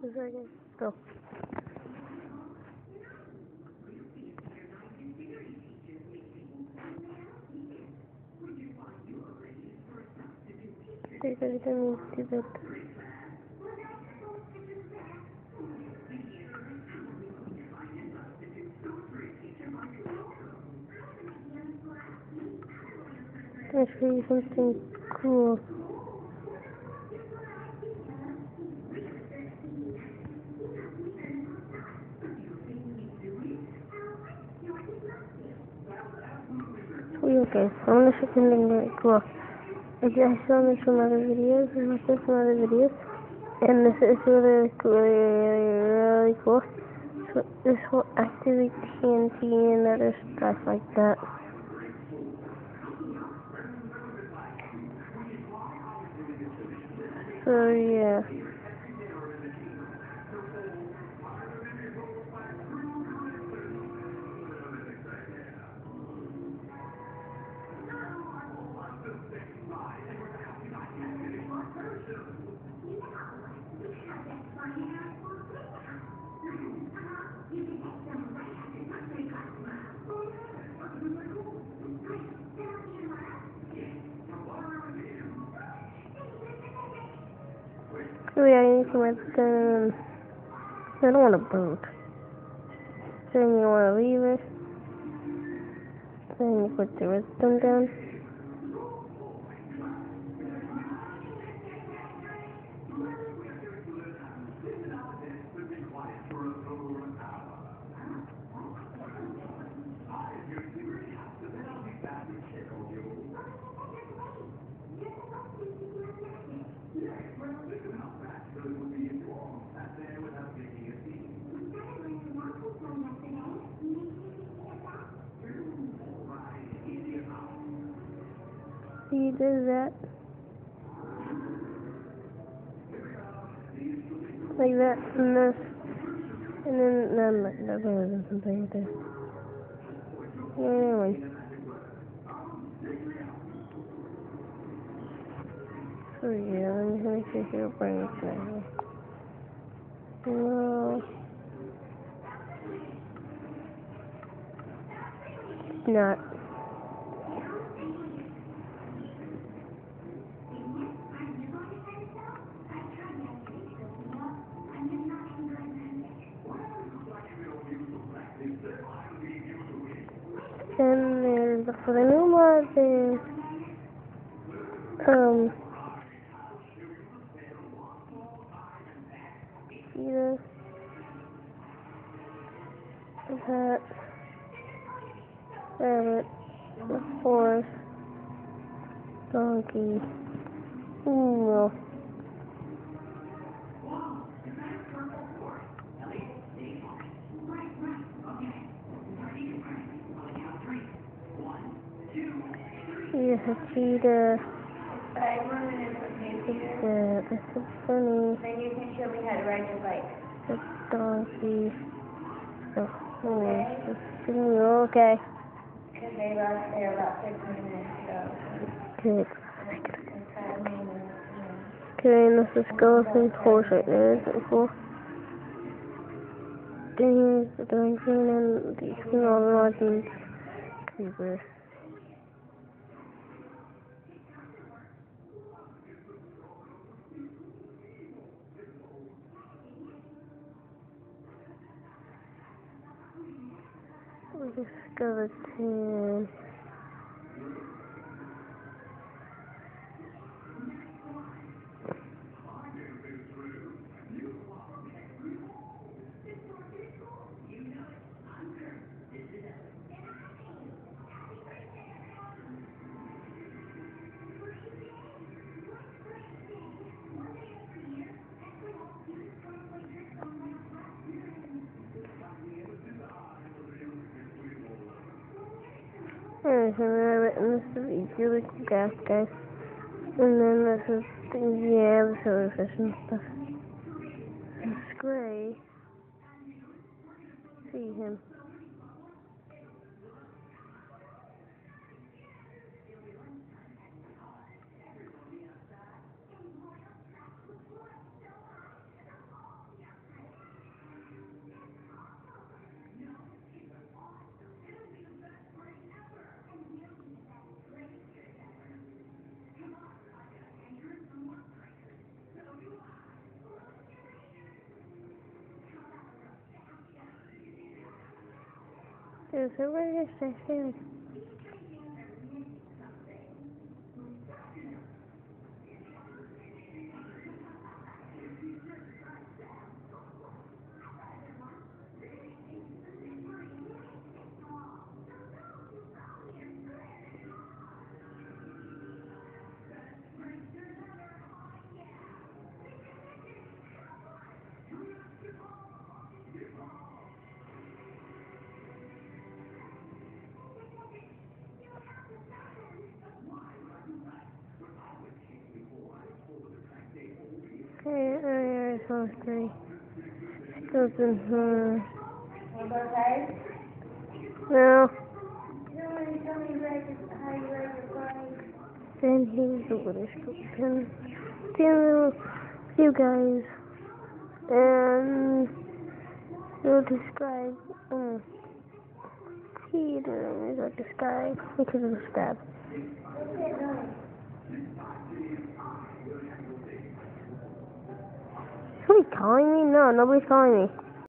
a second. Go. Take everything stupid. I'll show you something cool. Okay, I'm gonna show you something really cool. I saw this from other videos, and I saw from other videos, and this is really cool, really cool. So this will activate TNT and other stuff like that. So yeah. So yeah, I need to let them. I don't want to boot. Then you want to leave it. Then you put the redstone down. He does that. Like that, and this. And then, that was something right there. Anyway. So yeah, let me see if you're bringing it now. No. Not. Then there's for the new mod there's see this? That rabbit, the horse, donkey, eel. Here's a cheetah. It's so funny. Then you can show me how to ride your bike. The donkey. The horse. The eel. Okay. Because they left there about 15 minutes ago. Good. And 5 minutes. Okay, and this is skeleton horse right there. Isn't it cool? Then here's the donkey and these small rods and creepers. The skeleton. Alright, so this is really cool gas, guys. And then this is the silverfish and stuff. It's gray. See him. Is everybody gonna stay safe? Okay, sounds great. It goes in here. Want to go outside? No. You know when you tell me how you like your clothes? Then here's the water sculpture. You guys. And you'll describe, Peter, I'll describe, because of the stab. Somebody's calling me? No, nobody's calling me.